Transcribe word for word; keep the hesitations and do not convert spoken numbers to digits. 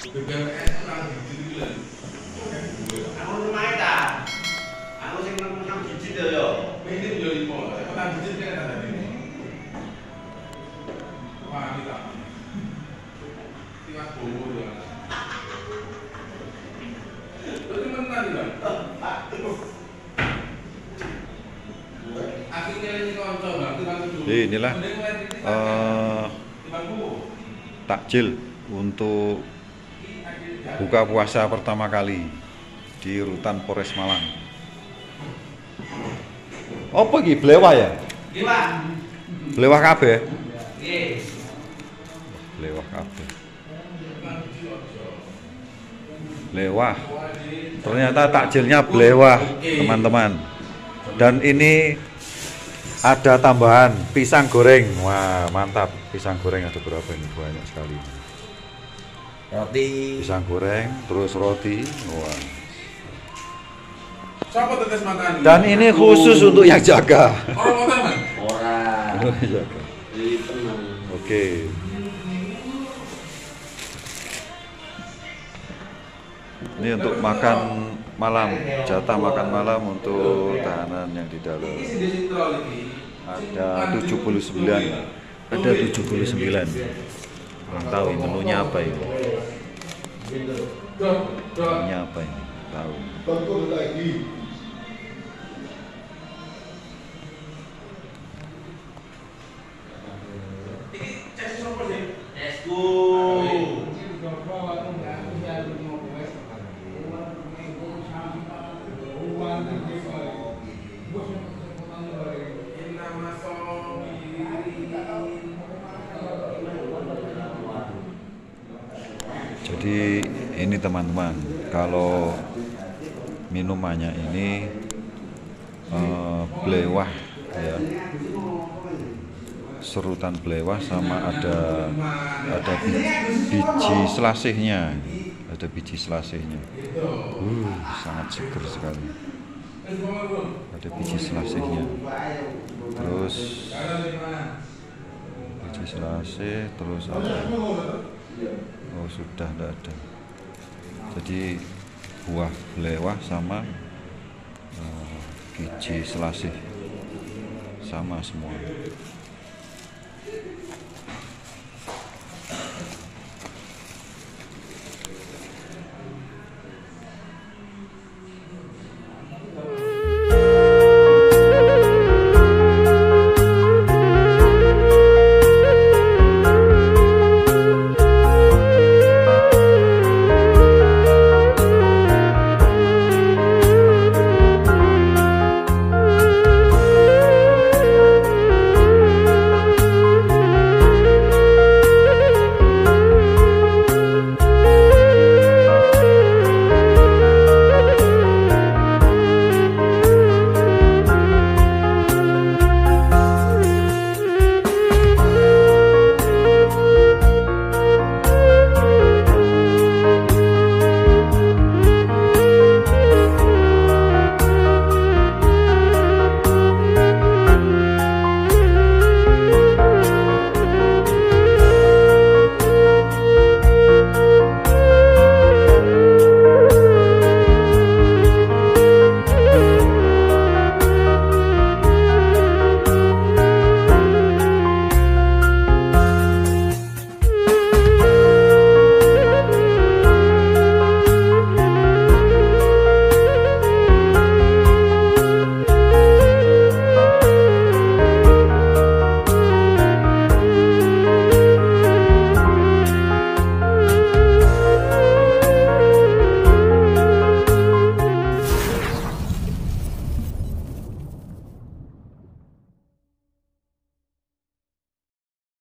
Aku lumayan dah. Aku sing nang biji to yo. Ini yo limo, tekan biji kan ada ini. Wah, kita. Tiwas bobo yo. Itu mentan lho. Akhirnya ini konco Bang, tiwas dulu. Inilah uh, takjil untuk buka puasa pertama kali di Rutan Polres Malang. Apa iki blewah ya? Blewah. Blewah kabeh. Nggih. Blewah kabeh. Blewah. Ternyata takjilnya blewah, teman-teman. Dan ini ada tambahan pisang goreng. Wah, mantap. Pisang goreng ada berapa ini? Banyak sekali. Roti. Pisang goreng, terus roti. Wah. Siapa tetes makan? Dan ini khusus untuk yang jaga. Orang motor, Mas? Ora. Jaga. Jadi tenang. Oke. Ini untuk makan malam, jatah makan malam untuk tahanan yang di dalam. Ada tujuh puluh sembilan. Ada tujuh puluh sembilan. Kurang tahu ini menunya apa ini. Menunya apa ini? Tahu. Let's go. Jadi ini teman-teman, kalau minumannya ini uh, blewah ya, serutan blewah sama ada ada biji selasihnya, ada biji selasihnya. Uh, sangat seger sekali. Ada biji selasihnya. Terus biji selasih, terus apa? Oh, sudah tidak ada. Jadi buah blewah sama uh, biji selasih sama semua.